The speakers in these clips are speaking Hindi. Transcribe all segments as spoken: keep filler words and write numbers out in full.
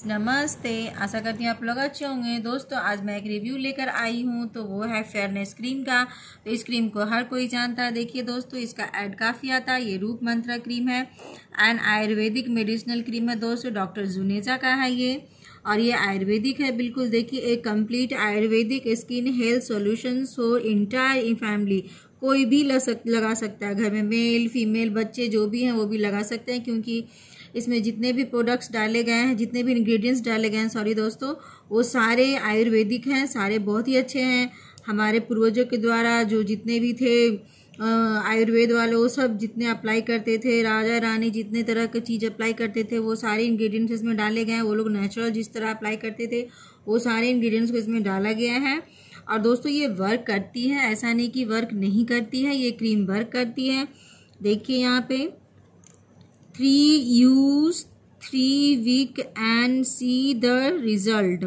नमस्ते, आशा करती हूँ आप लोग अच्छे होंगे। दोस्तों आज मैं एक रिव्यू लेकर आई हूँ, तो वो है फेयरनेस क्रीम का। तो इस क्रीम को हर कोई जानता है। देखिए दोस्तों, इसका ऐड काफ़ी आता है। ये रूप मंत्रा क्रीम है एंड आयुर्वेदिक मेडिसिनल क्रीम है दोस्तों। डॉक्टर जुनेजा का है ये, और ये आयुर्वेदिक है बिल्कुल। देखिए, एक complete ayurvedic skin health solutions for entire family. कोई भी लगा सकता है, घर में मेल फीमेल बच्चे जो भी हैं वो भी लगा सकते हैं, क्योंकि इसमें जितने भी प्रोडक्ट्स डाले गए हैं, जितने भी इंग्रेडिएंट्स डाले गए हैं सॉरी दोस्तों, वो सारे आयुर्वेदिक हैं, सारे बहुत ही अच्छे हैं। हमारे पूर्वजों के द्वारा जो जितने भी थे आयुर्वेद वाले, वो सब जितने अप्लाई करते थे, राजा रानी जितने तरह की चीज़ अप्लाई करते थे, वो सारे इंग्रेडिएंट्स इसमें डाले गए हैं। वो लोग नेचुरल जिस तरह अप्लाई करते थे, वो सारे इंग्रेडिएंट्स को इसमें डाला गया है। और दोस्तों ये वर्क करती है, ऐसा नहीं कि वर्क नहीं करती है, ये क्रीम वर्क करती है। देखिए यहाँ पे three use three week and see the result.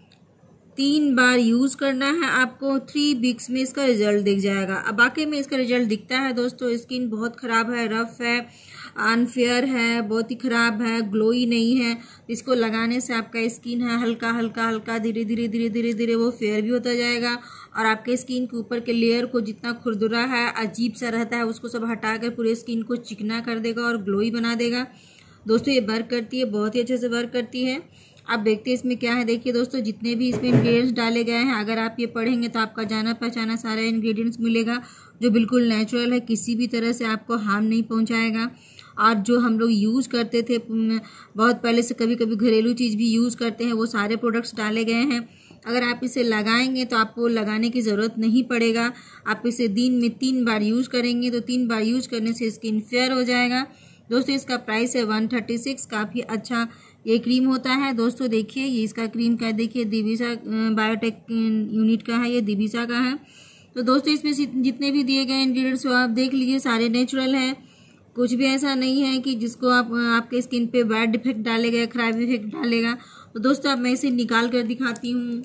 तीन बार यूज करना है आपको, थ्री वीक्स में इसका रिजल्ट दिख जाएगा। अब बाकी में इसका रिजल्ट दिखता है दोस्तों। स्किन बहुत खराब है, रफ है, अनफेयर है, बहुत ही खराब है, ग्लोई नहीं है। इसको लगाने से आपका स्किन है हल्का हल्का हल्का धीरे धीरे धीरे धीरे धीरे वो फेयर भी होता जाएगा, और आपके स्किन के ऊपर के लेयर को जितना खुरदुरा है, अजीब सा रहता है, उसको सब हटाकर पूरे स्किन को चिकना कर देगा और ग्लोई बना देगा। दोस्तों ये वर्क करती है, बहुत ही अच्छे से वर्क करती है। आप देखते हैं इसमें क्या है। देखिए दोस्तों, जितने भी इसमें इंग्रेडिएंट्स डाले गए हैं, अगर आप ये पढ़ेंगे तो आपका जाना पहचाना सारा इंग्रेडिएंट्स मिलेगा, जो बिल्कुल नेचुरल है, किसी भी तरह से आपको हार्म नहीं पहुंचाएगा। और जो हम लोग यूज़ करते थे बहुत पहले से, कभी कभी घरेलू चीज़ भी यूज़ करते हैं, वो सारे प्रोडक्ट्स डाले गए हैं। अगर आप इसे लगाएंगे तो आपको लगाने की ज़रूरत नहीं पड़ेगा। आप इसे दिन में तीन बार यूज़ करेंगे, तो तीन बार यूज़ करने से स्किन फेयर हो जाएगा। दोस्तों इसका प्राइस है वन थर्टी सिक्स। काफ़ी अच्छा ये क्रीम होता है दोस्तों। देखिए ये इसका क्रीम का, देखिए दिविसा बायोटेक यूनिट का है, ये दिविसा का है। तो दोस्तों इसमें जितने भी दिए गए इंग्रेडिएंट्स आप देख लीजिए, सारे नेचुरल है। कुछ भी ऐसा नहीं है कि जिसको आप आपके स्किन पे बैड इफेक्ट डालेगा, खराब इफेक्ट डालेगा। तो दोस्तों अब मैं इसे निकाल कर दिखाती हूँ।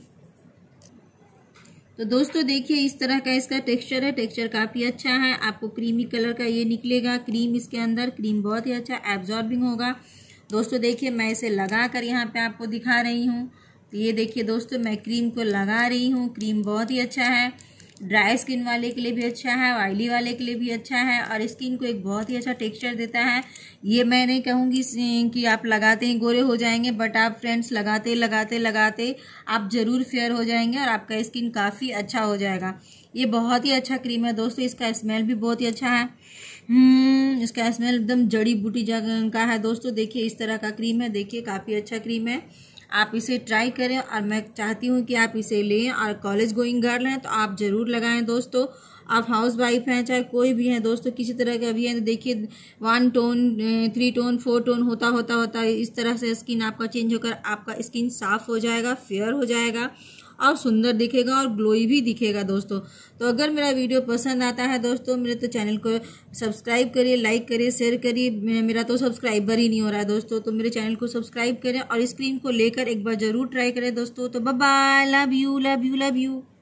तो दोस्तों देखिए इस तरह का इसका टेक्सचर है, टेक्सचर काफ़ी अच्छा है। आपको क्रीमी कलर का ये निकलेगा क्रीम इसके अंदर। क्रीम बहुत ही अच्छा एब्जॉर्बिंग होगा। दोस्तों देखिए मैं इसे लगा कर यहाँ पे आपको दिखा रही हूँ। तो ये देखिए दोस्तों, मैं क्रीम को लगा रही हूँ। क्रीम बहुत ही अच्छा है, ड्राई स्किन वाले के लिए भी अच्छा है, ऑयली वाले के लिए भी अच्छा है, और स्किन को एक बहुत ही अच्छा टेक्सचर देता है। ये मैं नहीं कहूँगी कि आप लगाते ही गोरे हो जाएंगे, बट आप फ्रेंड्स लगाते लगाते लगाते आप ज़रूर फेयर हो जाएंगे और आपका स्किन काफ़ी अच्छा हो जाएगा। ये बहुत ही अच्छा क्रीम है दोस्तों। इसका स्मेल भी बहुत ही अच्छा है। हम्म इसका स्मेल एकदम जड़ी बूटी जगह का है दोस्तों। देखिए इस तरह का क्रीम है, देखिए काफ़ी अच्छा क्रीम है। आप इसे ट्राई करें, और मैं चाहती हूँ कि आप इसे लें। और कॉलेज गोइंग गर्ल हैं तो आप ज़रूर लगाएं दोस्तों। आप हाउस वाइफ हैं, चाहे कोई भी हैं दोस्तों, किसी तरह का भी हैं, तो देखिए one tone, three tone, four tone होता होता होता इस तरह से स्किन आपका चेंज होकर आपका स्किन साफ हो जाएगा, फेयर हो जाएगा, और सुंदर दिखेगा और ग्लोई भी दिखेगा दोस्तों। तो अगर मेरा वीडियो पसंद आता है दोस्तों, मेरे तो चैनल को सब्सक्राइब करिए, लाइक करिए, शेयर करिए। मेरा तो सब्सक्राइबर ही नहीं हो रहा है दोस्तों, तो मेरे चैनल को सब्सक्राइब करें और इस क्रीम को लेकर एक बार ज़रूर ट्राई करें दोस्तों। तो bye bye, love you love you love you.